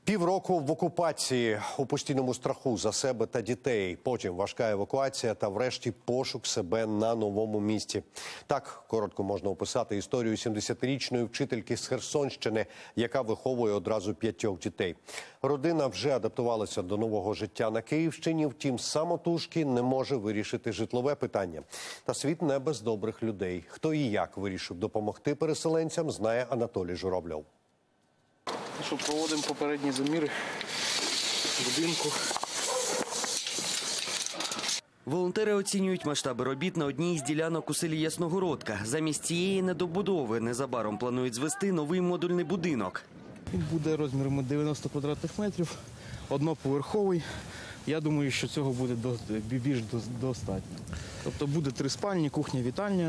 Півроку в окупації, у постійному страху за себе та дітей. Потім важка евакуація та врешті пошук себе на новому місці. Так коротко можна описати історію 70-річної вчительки з Херсонщини, яка виховує одразу 5 дітей. Родина вже адаптувалася до нового життя на Київщині, втім самотужки не може вирішити житлове питання. Та світ не без добрих людей. Хто і як вирішив допомогти переселенцям, знає Анатолій Журавльов. Проводимо попередні заміри будинку. Волонтери оцінюють масштаби робіт на одній із ділянок у селі Ясногородка. Замість цієї недобудови незабаром планують звести новий модульний будинок. Він буде розміром 90 квадратних метрів, одноповерховий. Я думаю, що цього буде більш достатньо. Тобто буде 3 спальні, кухня, вітальня.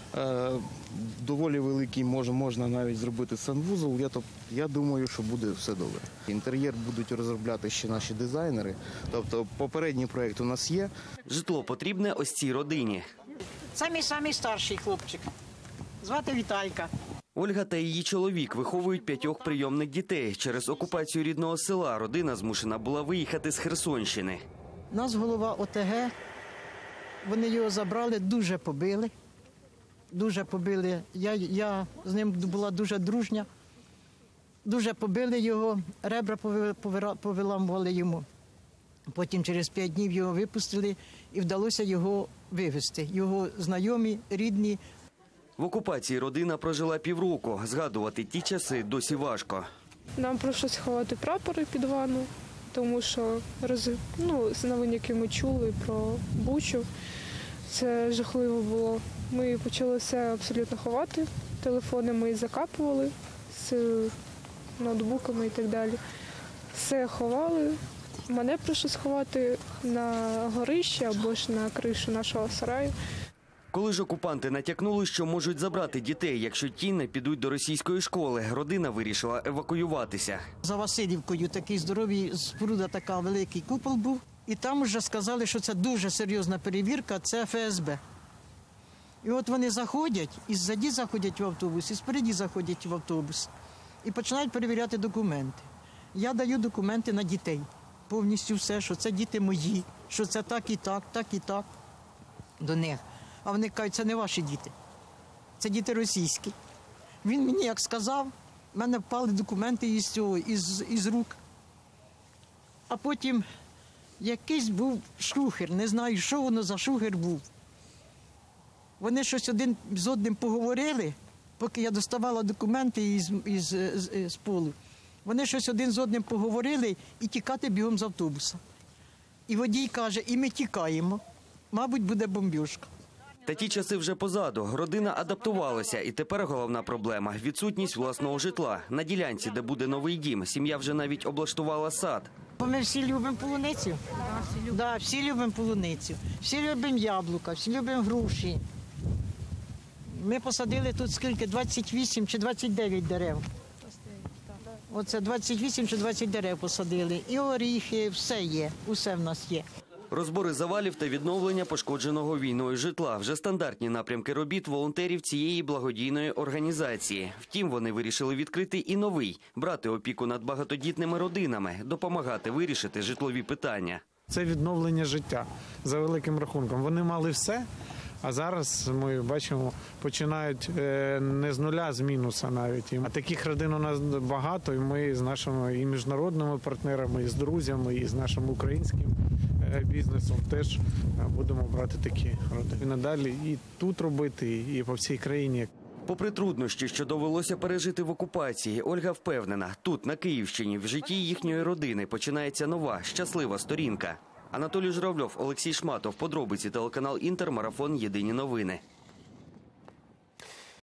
Доволі великий, можна навіть зробити санвузол. Я думаю, що буде все добре. Інтер'єр будуть розробляти ще наші дизайнери. Тобто попередній проєкт у нас є. Житло потрібне ось цій родині. Самий старший хлопчик. Звати Віталька. Ольга та її чоловік виховують 5 прийомних дітей. Через окупацію рідного села родина змушена була виїхати з Херсонщини. Нас голова ОТГ, вони його забрали, дуже побили. Дуже побили. Я з ним була дуже дружня. Дуже побили його, ребра повиламували йому. Потім через 5 днів його випустили і вдалося його вивезти. Його знайомі, рідні. В окупації родина прожила півроку. Згадувати ті часи досі важко. Нам прийшлося ховати прапори під ванну, тому що з новин, які ми чули про Бучу, це жахливо було. Ми почали все абсолютно ховати, телефони ми закапували з ноутбуками і так далі. Все ховали. Мене прийшлося ховати на горище або ж на кришу нашого сараю. Коли ж окупанти натякнули, що можуть забрати дітей, якщо ті не підуть до російської школи, родина вирішила евакуюватися. За Василівкою такий здоровий споруда, така великий купол був. І там вже сказали, що це дуже серйозна перевірка, це ФСБ. І от вони заходять, і ззаді заходять в автобус, і спереді заходять в автобус. І починають перевіряти документи. Я даю документи на дітей. Повністю все, що це діти мої, що це так і так до них. А вони кажуть, це не ваші діти, це діти російські. Він мені як сказав, в мене впали документи із рук. А потім якийсь був шухер, не знаю, що воно за шухер був. Вони щось один з одним поговорили, поки я доставала документи з полу. Вони щось один з одним поговорили і тікати бігом з автобуса. І водій каже, і ми тікаємо, мабуть, буде бомбіжка. Та ті часи вже позаду. Родина адаптувалася, і тепер головна проблема – відсутність власного житла. На ділянці, де буде новий дім, сім'я вже навіть облаштувала сад. Ми всі любимо полуницю. Да, всі любимо полуницю. Всі любимо яблука, всі любимо груші. Ми посадили тут скільки? 28 чи 29 дерев. Оце 28 чи 20 дерев посадили. І оріхи, все є, усе в нас є. Розбори завалів та відновлення пошкодженого війною житла – вже стандартні напрямки робіт волонтерів цієї благодійної організації. Втім, вони вирішили відкрити і новий – брати опіку над багатодітними родинами, допомагати вирішити житлові питання. Це відновлення життя, за великим рахунком. Вони мали все, а зараз, ми бачимо, починають не з нуля, а з мінуса навіть. А таких родин у нас багато, і ми з нашими і міжнародними партнерами, і з друзями, і з нашим українським бізнесом теж будемо брати такі родини. І надалі і тут робити, і по всій країні. Попри труднощі, що довелося пережити в окупації, Ольга впевнена, тут, на Київщині, в житті їхньої родини починається нова, щаслива сторінка. Анатолій Журавльов, Олексій Шматов. Подробиці, телеканал «Інтер», марафон «Єдині новини».